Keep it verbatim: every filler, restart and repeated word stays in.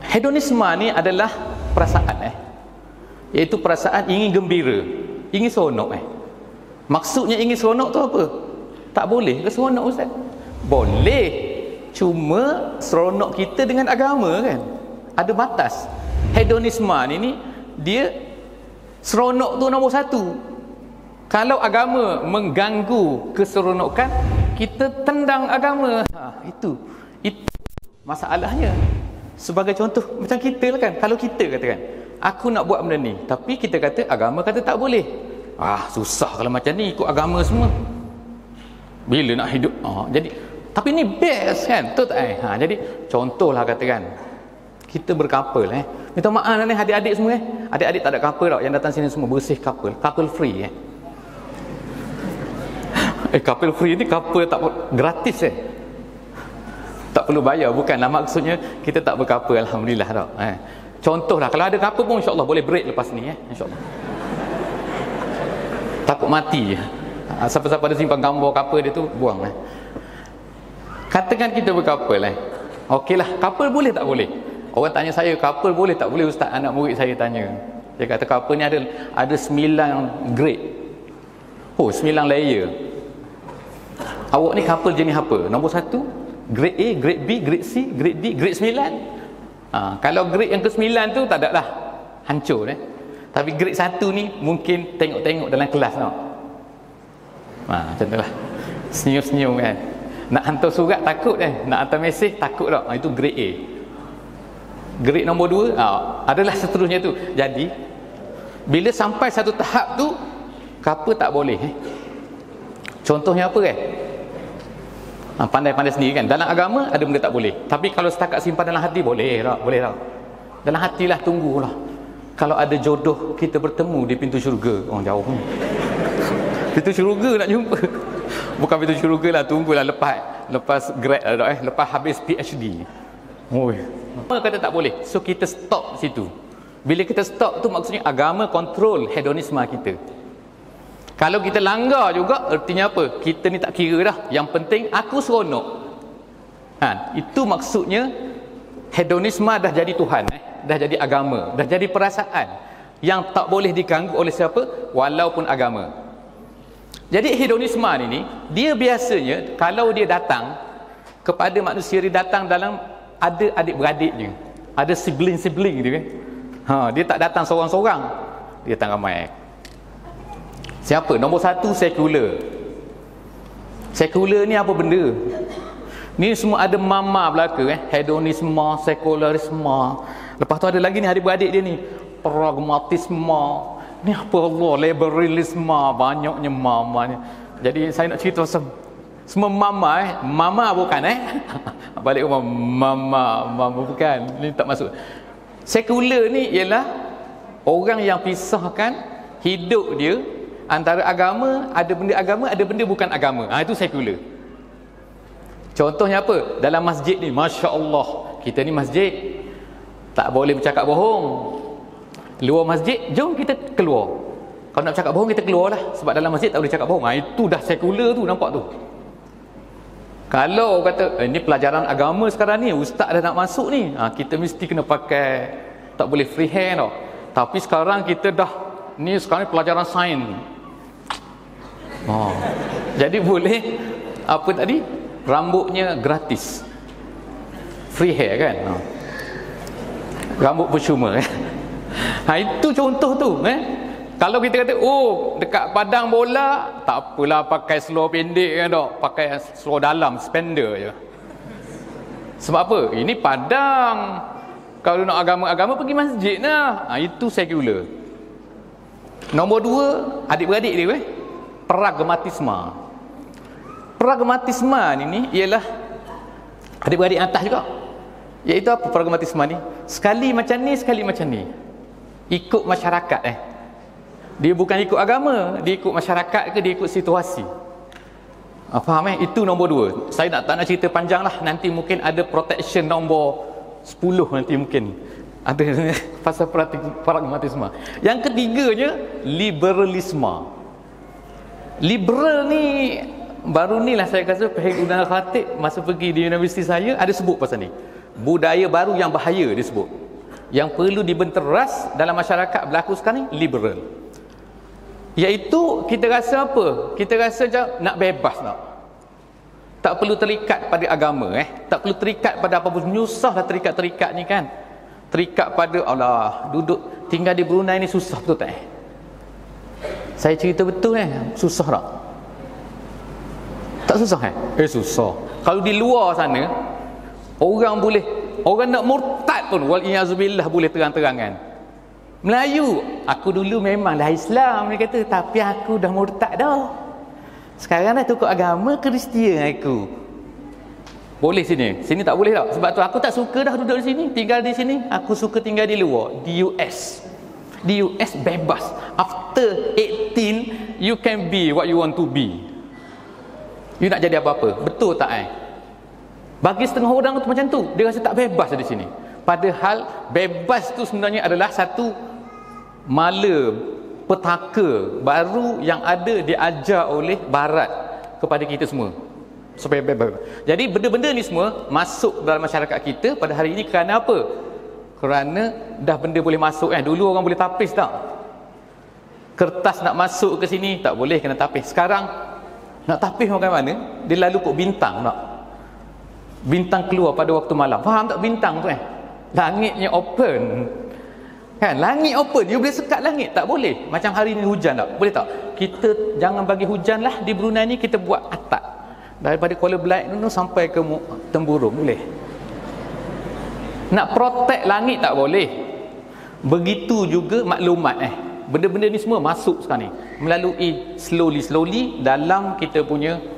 Hedonisme ni adalah perasaan eh. Iaitu perasaan ingin gembira, ingin seronok eh. Maksudnya ingin seronok tu apa? Tak boleh ke seronok Ustaz? Boleh. Cuma seronok kita dengan agama kan ada batas. Hedonisme ni, ni dia seronok tu nombor satu. Kalau agama mengganggu keseronokan, kita tendang agama. Ha, itu itu masalahnya. Sebagai contoh macam kita lah kan, kalau kita katakan aku nak buat benda ni tapi kita kata agama kata tak boleh, ah susah kalau macam ni ikut agama semua, bila nak hidup. Ah, jadi tapi ni best kan, betul tak eh? Ha, jadi contohlah katakan kita berkapal eh, minta maaf lah ni adik-adik semua eh, adik-adik tak ada couple tau yang datang sini semua bersih couple, couple free eh. Eh couple free ni couple tak gratis eh, tak perlu bayar, bukanlah maksudnya kita tak berkapal, alhamdulillah tak eh. Contohlah kalau ada couple pun insya-Allah boleh break lepas ni eh, insya-Allah. Takut mati. Ha, siapa-siapa ada simpan gambar couple dia tu buang eh. Katakan kita berkapal eh. Okeylah, couple boleh tak boleh? Orang tanya saya, couple boleh tak boleh Ustaz? Anak murid saya tanya. Dia kata couple ni ada ada sembilan grade. Oh, sembilan layer. Awak ni couple jenis apa? Nombor satu, grade A, grade B, grade C, grade D, grade sembilan. Ha, kalau grade yang ke sembilan tu tak ada lah, hancur eh. Tapi grade satu ni mungkin tengok-tengok dalam kelas tau. Ha, macam tu lah. Senyum-senyum kan. Nak hantar surat takut eh, nak hantar mesej takut tak. Ha, itu grade A. Grade nombor dua ha, adalah seterusnya tu. Jadi bila sampai satu tahap tu, couple tak boleh eh. Contohnya apa eh? Ha, pandai-pandai sendiri kan. Dalam agama ada benda tak boleh. Tapi kalau setakat simpan dalam hati boleh tak? Boleh tak? Dalam hatilah, tunggulah. Kalau ada jodoh kita bertemu di pintu syurga. Oh jauh ni. Pintu syurga nak jumpa. Bukan pintu syurga lah, tunggulah lepas lepas grad eh, lepas habis P H D. Oi. Apa kata tak boleh? So kita stop situ. Bila kita stop tu maksudnya agama kontrol hedonisme kita. Kalau kita langgar juga, artinya apa? Kita ni tak kira dah. Yang penting aku seronok. Ha, itu maksudnya hedonisme dah jadi Tuhan eh? Dah jadi agama, dah jadi perasaan yang tak boleh diganggu oleh siapa walaupun agama. Jadi hedonisme ni, dia biasanya kalau dia datang kepada manusia, dia datang dalam ada adik-beradiknya, ada sibling-sibling dia kan. Ha, dia tak datang seorang-seorang, dia datang ramai. Siapa? Nombor satu, sekular. Sekular ni apa benda? Ni semua ada mama belaka eh, hedonisme, sekularisme. Lepas tu ada lagi ni adik-beradik dia ni, pragmatisme. Ni apa Allah, liberalisme, banyaknya mamanya. Jadi saya nak cerita pasal semua mama eh, mama bukan eh. Balik rumah mama, mama bukan. Ni tak masuk. Sekular ni ialah orang yang pisahkan hidup dia antara agama, ada benda agama, ada benda bukan agama. Ha, itu sekular. Contohnya apa? Dalam masjid ni, Masya Allah, kita ni masjid tak boleh bercakap bohong. Luar masjid, jom kita keluar. Kalau nak cakap bohong, kita keluar lah. Sebab dalam masjid tak boleh cakap bohong. Ha, itu dah sekular tu, nampak tu. Kalau kata, eh, ni pelajaran agama sekarang ni, ustaz dah nak masuk ni, ha, kita mesti kena pakai, tak boleh free hand tau. Tapi sekarang kita dah, ni sekarang ni pelajaran sains. Oh. Jadi boleh, apa tadi? Rambutnya gratis. Free hair kan? Ha. Rambut percuma eh. Ha, itu contoh tu eh. Kalau kita kata oh dekat padang bola tak apalah pakai seluar pendek kan dok, pakai seluar dalam spender je. Sebab apa? Ini padang. Kalau nak agama-agama pergi masjid lah. Ha, itu sekular. Nombor dua, adik-beradik dia eh. Pragmatisme. Pragmatisme ni, ni ialah adik-beradik atas juga. Iaitu apa pragmatisme ni? Sekali macam ni, sekali macam ni. Ikut masyarakat eh. Dia bukan ikut agama, dia ikut masyarakat ke dia ikut situasi. Ah, faham eh? Itu nombor dua. Saya nak tak nak cerita panjang lah. Nanti mungkin ada protection nombor sepuluh nanti mungkin. Ada pasal pragmatisme. Yang ketiganya, liberalisme. Liberal ni baru ni lah saya kata Pahik Udana Khatib masa pergi di universiti saya ada sebut pasal ni. budaya baru yang bahaya disebut, yang perlu dibenteras dalam masyarakat berlaku sekarang ni, liberal. Iaitu kita rasa apa? Kita rasa nak bebas nak. Tak perlu terikat pada agama eh. Tak perlu terikat pada apa pun. Nyusahlah terikat-terikat ni kan. Terikat pada Allah, duduk tinggal di Brunei ni susah betul tak eh? Saya cerita betul eh, susah tak? Tak susah eh? Eh susah. Kalau di luar sana orang boleh, orang nak murtad pun wal-iyazubillah boleh terang-terangan. Melayu, aku dulu memanglah Islam, dia kata, tapi aku dah murtad dah. Sekarang dah tukar agama Kristian aku. Boleh sini, sini tak boleh tak? Sebab tu aku tak suka dah duduk di sini, tinggal di sini. Aku suka tinggal di luar, di U S. Di U S bebas. After eighteen, you can be what you want to be. You nak jadi apa-apa. Betul tak eh? Bagi setengah orang tu macam tu, dia rasa tak bebas di sini. Padahal bebas tu sebenarnya adalah satu mala, petaka baru yang ada diajar oleh barat kepada kita semua supaya bebas. Jadi benda-benda ni semua masuk dalam masyarakat kita pada hari ini kerana apa? Kerana dah benda boleh masuk kan. Dulu orang boleh tapis tak? Kertas nak masuk ke sini tak boleh, kena tapis. Sekarang nak tapis macam mana? Dia lalu kok bintang tak? Bintang keluar pada waktu malam. Faham tak bintang tu eh? Langitnya open kan, langit open, dia boleh sekat langit. Tak boleh macam hari ni hujan tak? Boleh tak? Kita jangan bagi hujan lah di Brunei ni, kita buat atap daripada Kuala Belait tu sampai ke Temburung, boleh. Nak protect langit tak boleh. Begitu juga maklumat eh, benda-benda ni semua masuk sekarang ni melalui slowly slowly dalam kita punya